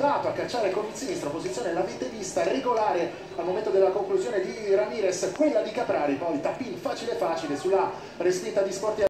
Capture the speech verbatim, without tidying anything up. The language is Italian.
aiutato a cacciare con il sinistro, posizione l'avete vista regolare al momento della conclusione di Ramirez, quella di Caprari, poi tappin facile facile sulla respinta di Sportier.